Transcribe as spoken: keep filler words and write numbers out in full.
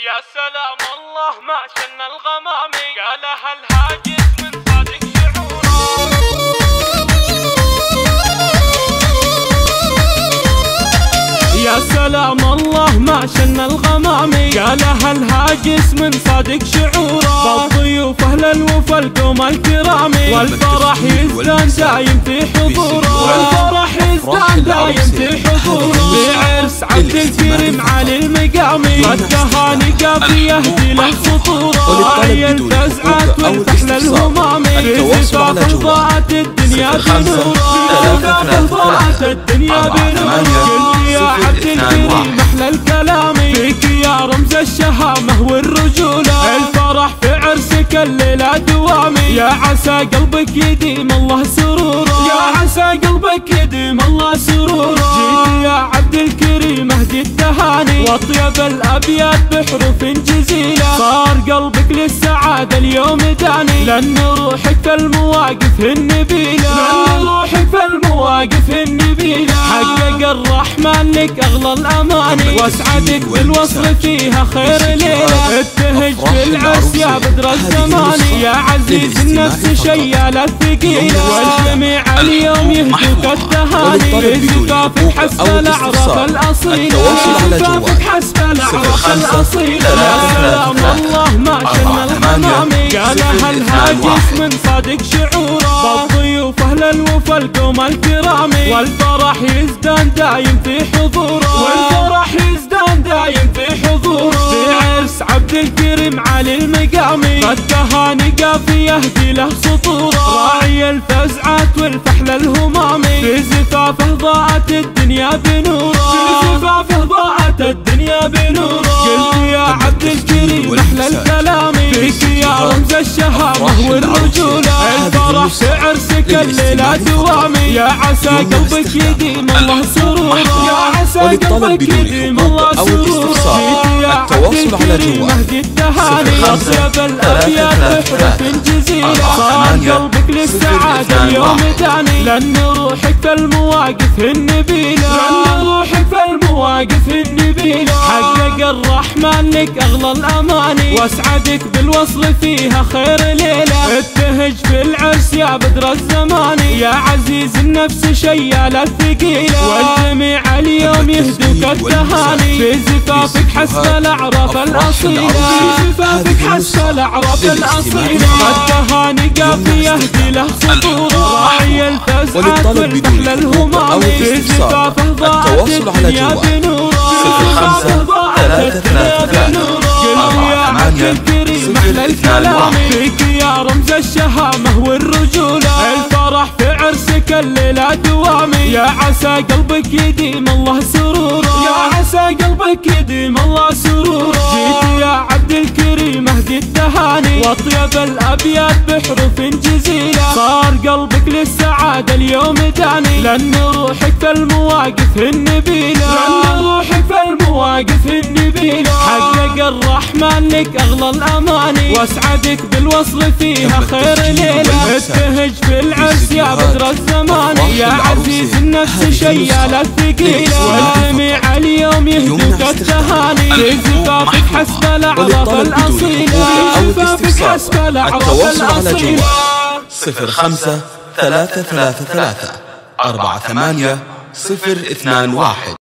يا سلام الله ما شن الغمامي قالها الهاجس من صادق شعوره. يا سلام الله ما شن الغمامي قالها الهاجس من صادق شعوره. بالضيوف اهل الوفا القوم الكرامي والفرح يزدان دايم في حضوره. والفرح يزدان دايم في حضوره. بعرس عبد الكريم علي المقامي والتهاني قافي يهدي له سطوره. عي الفزعات والفحل الهمامي في زفاف ضاعت الدنيا بنوره. في زفاف ضاعت الدنيا بنوره. يا عبد الكريم احلى الكلام فيك يا رمز الشهامه والرجوله. الفرح في عرسك الليله دوامي يا عسى قلبك يديم الله سروره. يا عسى قلبك يديم الله سروره. جيت يا عبد الكريم اهدي التهاني واطيب الابيات بحروف جزيله. صار قلبك للسعاده اليوم داني لان روحك في المواقف النبيله. لان روحك في المواقف النبيله. حقق الرحمن لك اغلى الاماني واسعدك بالوصل فيها خير ليله. ابتهج بالعرس يا بدر الزمان يا عزيز النفس شيال الثقيله. والجميع اليوم يهدوك التهاني بزفافك حسب الاعراف الاصيله. بزفافك حسب الاعراف الاصيله. يا سلام الله ما شن الغمامي قالها الهاجس من صادق شعوره. بالضيوف اهل الوفا القوم الكرامي والفرح يزدان دايم في حضوره. والفرح يزدان دايم في حضوره. في عرس عبد الكريم علي المقامي فالتهاني قافي يهدي له سطوره. راعي الفزعات والفحل الهمامي في زفافه ضاعت الدنيا بنوره. في زفافه ضاعت الدنيا بنوره. قلت يا عبد الكريم احلى الكلام فيك يا رمز الشهامه والرجوله. الفرح في عرسك الليله دوامي يا عسى قلبك يديم الله سروره. يا عسى قلبك يديم الله سروره. جيت يا عبد الكريم اهدي التهاني اطيب الابيات بحروف جزيله. صار قلبك للسعاده اليوم داني لان روحك في المواقف النبيله. لان روحك في المواقف النبيله. حقق الرحمن لك اغلى الاماني واسعدك بالوصل فيها خير ليله. ابتهج في العرس يا بدر الزمان يا عزيز النفس شيال الثقيله. والجميع اليوم يهدوك التهاني في زفافك حسب الاعراف الاصيله. في زفافك حسب الاعراف الاصيله. التهاني قافي يهدي له سطوره. راعي الفزعات والفحل الهمامي في زفافه ضاعت الدنيا بنوره. خمسة ثلاثة ثلاثة ثلاثة يا عبد الكريم احلى الكلام فيك يا رمز الشهامه والرجوله. الفرح في عرسك الليله دوامي يا عسى قلبك يديم الله سروره. يا عسى قلبك يديم الله سروره. جيت يا عبد الكريم اهدي التهاني واطيب الابيات بحروف جزيله. صار قلبك للسعاده اليوم داني لان روحك في المواقف النبيله. لان روحك في المواقف النبيله. حقق الرحمن لك اغلى الاماني واسعدك بالوصل فيها خير ليله. ابتهج في العرس يا بدر الزمان يا عزيز النفس شيال الثقيله. والجميع اليوم يهدوك التهاني في زفافك حسب الاعراف الاصيله. في زفافك حسب الاعراف الاصيله. صفر خمسة ثلاثة ثلاثة ثلاثة أربعة ثمانية صفر اثنان واحد.